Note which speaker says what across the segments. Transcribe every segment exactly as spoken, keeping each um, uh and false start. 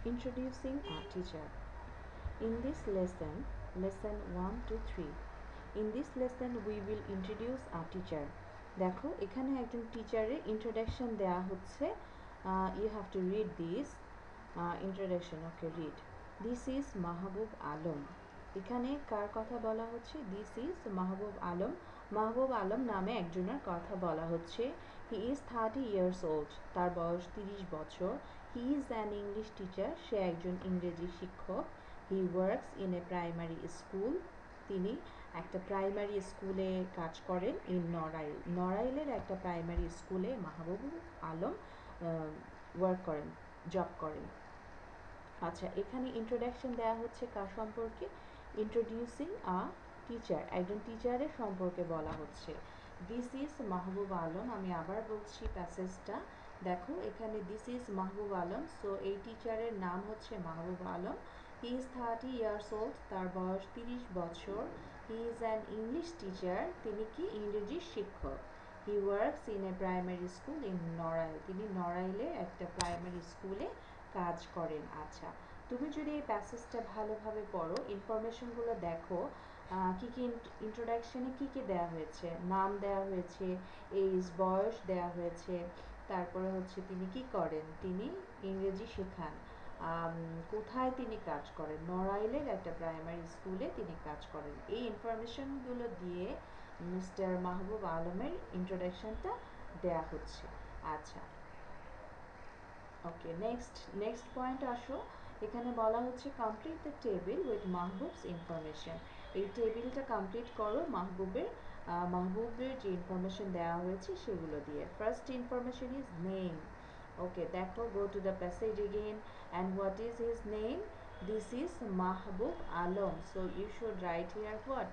Speaker 1: Introducing a teacher. In this lesson, lesson one to three, in this lesson we will introduce a teacher. দেখো এখানে একজন টিচারের introduction দেওয়া হচ্ছে. You have to read this uh, introduction. Okay, read. This is Mahbub Alam. এখানে কার কথা বলা হচ্ছে? This is Mahbub Alam. মাহবুব আলম নামে একজনের কথা বলা হচ্ছে. He is thirty years old. তার বয়স তিরিশ বছর. He is an English teacher. সে একজন ইংরেজি শিক্ষক. He works in a primary school. তিনি একটা প্রাইমারি স্কুলে কাজ করেন ইন নড়াইল. নড়াইলের একটা প্রাইমারি স্কুলে মাহবুব আলম ওয়ার্ক করেন, জব করেন. আচ্ছা, এখানে ইন্ট্রোডাকশন দেওয়া হচ্ছে কার সম্পর্কে? ইন্ট্রোডিউসিং আ টিচার, একজন টিচারের সম্পর্কে বলা হচ্ছে. This is Mahbub Alam. আমি আবার বলছি প্যাসেজটা. দেখো এখানে this is Mahbub Alam. So এই টিচারের নাম হচ্ছে Mahbub Alam. He is thirty years old. তার বয়স তিরিশ বছর. He is an English teacher. তিনি কি ইংরেজি শিক্ষক. He works in a primary school in Narail. তিনি নড়াইলে একটা প্রাইমারি স্কুলে কাজ করেন. আচ্ছা, তুমি যদি এই প্যাসেজটা ভালোভাবে পড়ো, ইনফরমেশনগুলো দেখো, কী কী ইন্ট্রোডাকশনে কী কী দেওয়া হয়েছে. নাম দেওয়া হয়েছে, এইজ বয়স দেওয়া হয়েছে, তারপরে হচ্ছে তিনি কি করেন, তিনি ইংরেজি শেখান, কোথায় তিনি কাজ করেন, নড়াইলের একটা প্রাইমারি স্কুলে তিনি কাজ করেন. এই ইনফরমেশনগুলো দিয়ে মিস্টার মাহবুব আলমের ইন্ট্রোডাকশনটা দেওয়া হচ্ছে. আচ্ছা, ওকে, নেক্সট নেক্সট পয়েন্ট আসো. এখানে বলা হচ্ছে complete the table with Mahbub's information. এই টেবিলটা কমপ্লিট করো মাহবুবের মাহবুবের যে ইনফরমেশন দেওয়া হয়েছে সেগুলো দিয়ে. First information is name. Okay, দেখো, go to the passage again. And what is his name? This is Mahbub Alam. So you should write here what?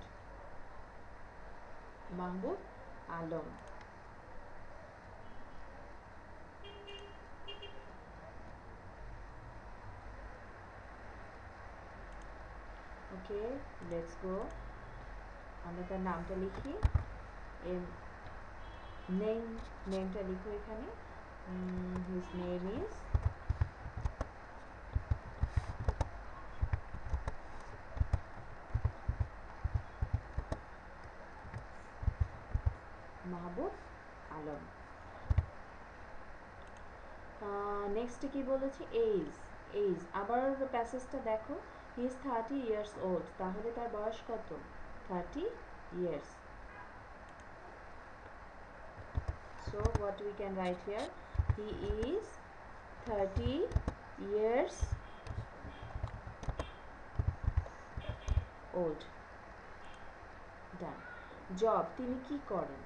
Speaker 1: Mahbub Alam. Okay, let's go. আমরা তার নামটা লিখি. এর নেম নেমটা লিখো এখানে. His name is Mahbub Alam. Next কি বলেছি? এইজ. এইজ আবার প্যাসেজটা দেখো. He is thirty years old. তাহলে তার বয়স কত? Thirty years. So what we can write here? He is thirty years old. Done. Job, তিনি কি করেন?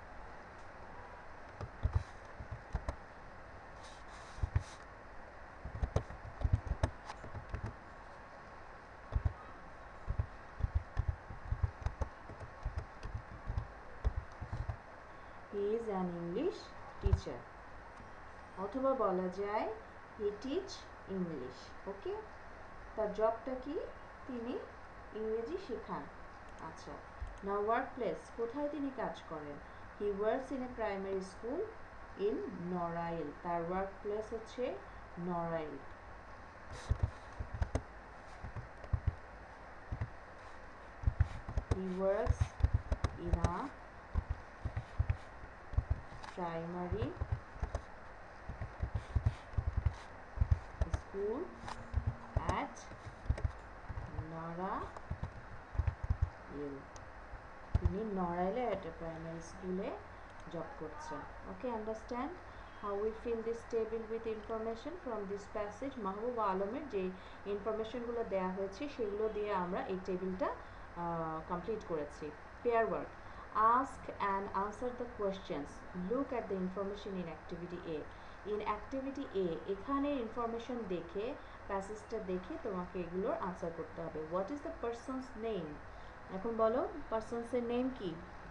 Speaker 1: He is an English teacher. অথবা বলা যায় he teach English. ওকে, তার জবটা কি? তিনি ইংরেজি শেখান. আচ্ছা, নাও ওয়ার্ক প্লেস, কোথায় তিনি কাজ করেন? he works in a primary school in Narail. তার ওয়ার্ক প্লেস হচ্ছে Narail. he works in a primary school at Narail. তিনি নড়াইলে একটা প্রাইমারি স্কুলে জব করছেন. Okay, understand how we fill this table with information from this passage. Mahbub আলমের যে ইনফরমেশনগুলো দেওয়া হয়েছে সেগুলো দিয়ে আমরা এই টেবিলটা কমপ্লিট করেছি. Pair work. Ask and answer the questions. Look at the information in activity A. In activity A, এখানে ইনফরমেশন দেখে, প্যাসেজটা দেখে তোমাকে এগুলোর আনসার করতে হবে. What is the person's name? এখন বলো, পারসনসের নেম কি?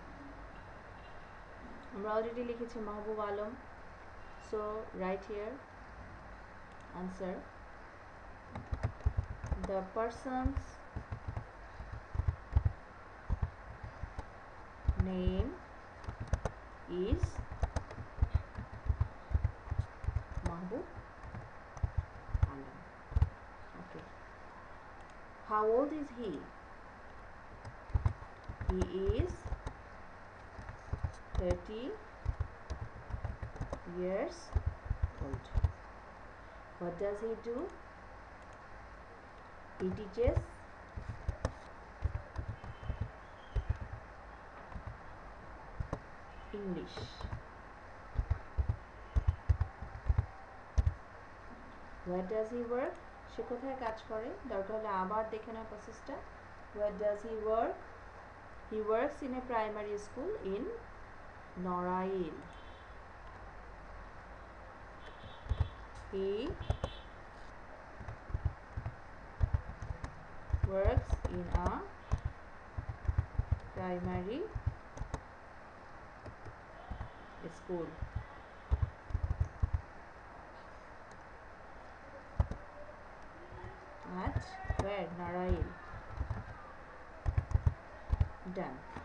Speaker 1: আমরা অলরেডি লিখেছি Mahbub Alam. So write here answer. The person's name is Mahbub Alam. How old is he? He is thirty years old. What does he do? He teaches English. Where does he work? সে কোথায় কাজ করে? দরকার হলে আবার দেখে নাও প্রসেসটা। Where does he work? He works in a primary school in Norail. He works in a primary school. At where? Narail. Done.